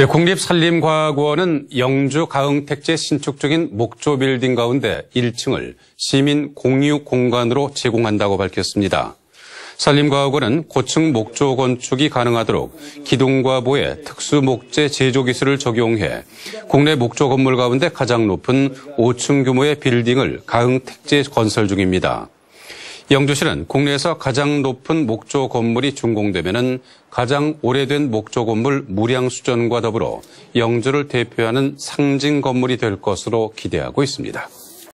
국립산림과학원은 영주 가흥택지 신축 중인 목조 빌딩 가운데 1층을 시민 공유 공간으로 제공한다고 밝혔습니다. 산림과학원은 고층 목조 건축이 가능하도록 기둥과 보에 특수 목재 제조 기술을 적용해 국내 목조 건물 가운데 가장 높은 5층 규모의 빌딩을 가흥택지에 건설 중입니다. 영주시는 국내에서 가장 높은 목조 건물이 준공되면 가장 오래된 목조 건물 무량수전과 더불어 영주를 대표하는 상징 건물이 될 것으로 기대하고 있습니다.